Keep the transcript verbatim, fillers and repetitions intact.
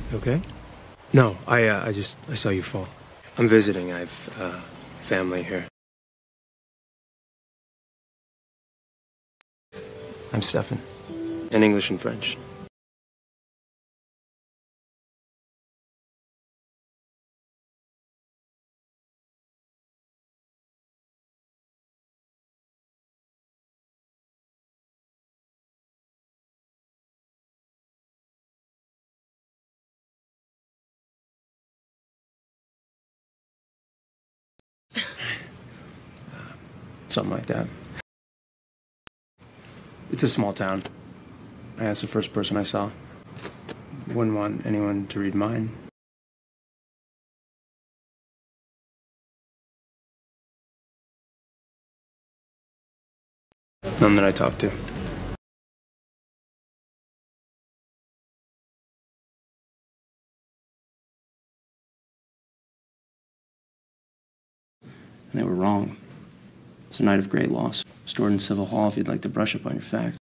Okay? No, I, uh, I just, I saw you fall. I'm visiting. I've, uh, family here. I'm Stefan. In English and French. Something like that. It's a small town. I asked the first person I saw. Wouldn't want anyone to read mine. None that I talked to. And they were wrong. It's a night of great loss. Stored in Civil Hall if you'd like to brush up on your facts.